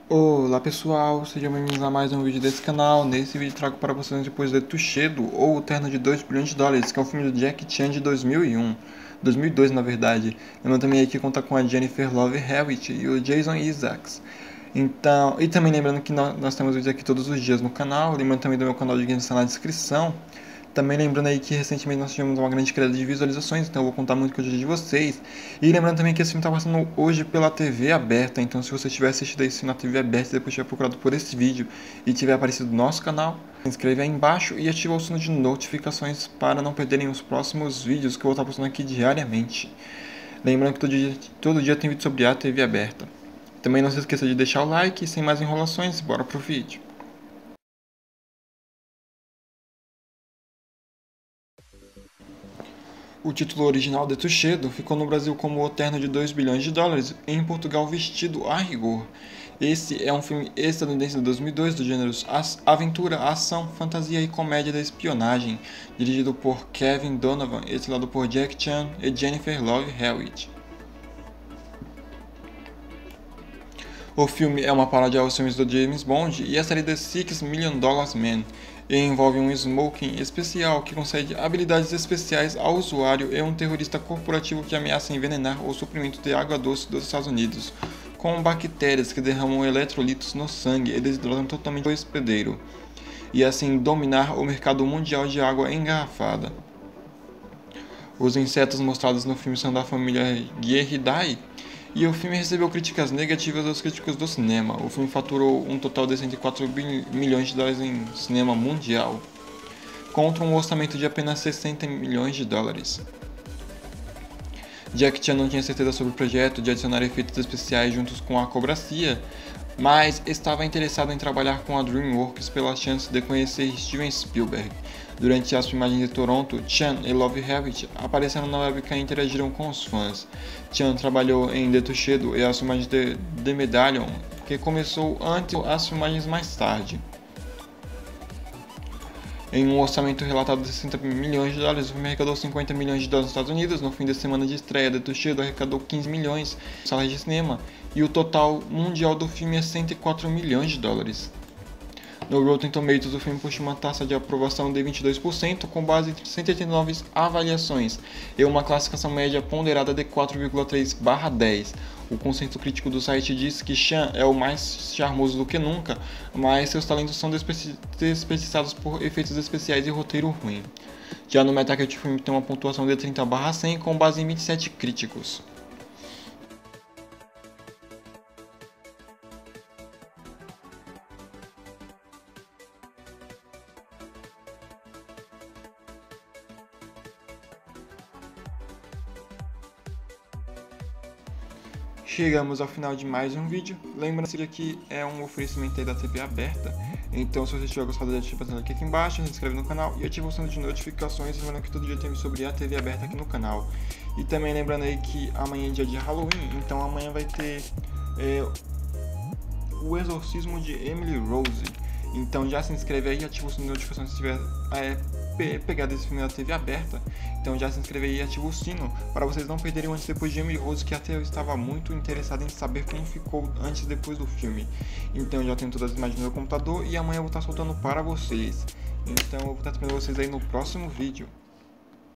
Olá pessoal, sejam bem-vindos a mais um vídeo desse canal. Nesse vídeo trago para vocês depois de Tuxedo, ou O Terno de 2 bilhões de dólares, que é um filme do Jackie Chan de 2002 na verdade. Lembrando também aí que conta com a Jennifer Love Hewitt e o Jason Isaacs. Então, e também lembrando que nós temos vídeos aqui todos os dias no canal, lembrando também do meu canal de games está na descrição. Também lembrando aí que recentemente nós tivemos uma grande queda de visualizações, então eu vou contar muito com o dia de vocês. E lembrando também que esse filme está passando hoje pela TV aberta, então se você tiver assistido esse na TV aberta e depois tiver procurado por esse vídeo e tiver aparecido no nosso canal, se inscreve aí embaixo e ativa o sino de notificações para não perderem os próximos vídeos que eu vou estar postando aqui diariamente. Lembrando que todo dia tem vídeo sobre a TV aberta. Também não se esqueça de deixar o like e sem mais enrolações, bora pro vídeo. O título original de Tuxedo ficou no Brasil como O Terno de 2 bilhões de dólares e em Portugal Vestido a Rigor. Esse é um filme estadunidense de 2002 do gênero aventura, ação, fantasia e comédia da espionagem, dirigido por Kevin Donovan, estrelado por Jack Chan e Jennifer Love Hewitt. O filme é uma paródia aos filmes do James Bond e a série The Six Million Dollar Man, e envolve um smoking especial que concede habilidades especiais ao usuário e um terrorista corporativo que ameaça envenenar o suprimento de água doce dos Estados Unidos com bactérias que derramam eletrolitos no sangue e desidratam totalmente o hospedeiro, e assim dominar o mercado mundial de água engarrafada. Os insetos mostrados no filme são da família Guerridae, e o filme recebeu críticas negativas dos críticos do cinema. O filme faturou um total de 104 milhões de dólares em cinema mundial, contra um orçamento de apenas 60 milhões de dólares. Jack Chan não tinha certeza sobre o projeto de adicionar efeitos especiais juntos com a acrobacia, mas estava interessado em trabalhar com a DreamWorks pela chance de conhecer Steven Spielberg. Durante as filmagens de Toronto, Chan e Love Hewitt apareceram na webcam e interagiram com os fãs. Chan trabalhou em The Tuxedo e as filmagens de The Medallion, que começou antes as filmagens mais tarde. Em um orçamento relatado de 60 milhões de dólares, o filme arrecadou 50 milhões de dólares nos Estados Unidos. No fim de semana de estreia, The Tuxedo arrecadou 15 milhões em salas de cinema, e o total mundial do filme é 104 milhões de dólares. No Rotten Tomatoes, o filme possui uma taxa de aprovação de 22%, com base em 189 avaliações, e uma classificação média ponderada de 4,3/10. O consenso crítico do site diz que Chan é o mais charmoso do que nunca, mas seus talentos são desperdiçados por efeitos especiais e roteiro ruim. Já no Metacritic, o filme tem uma pontuação de 30/100, com base em 27 críticos. Chegamos ao final de mais um vídeo. Lembrando que aqui é um oferecimento aí da TV aberta. Então, se você tiver gostado, deixa o like aqui embaixo, se inscreve no canal e ativa o sino de notificações. Lembrando que todo dia tem sobre a TV aberta aqui no canal. E também lembrando aí que amanhã é dia de Halloween, então amanhã vai ter o exorcismo de Emily Rose. Então já se inscreve aí e ativa o sino de notificações se tiver pegado esse filme da TV aberta. Então já se inscreve aí e ativa o sino para vocês não perderem o antes e depois de Emily Rose, que até eu estava muito interessado em saber como ficou antes e depois do filme. Então já tenho todas as imagens no meu computador e amanhã eu vou estar soltando para vocês. Então eu vou estar esperando vocês aí no próximo vídeo.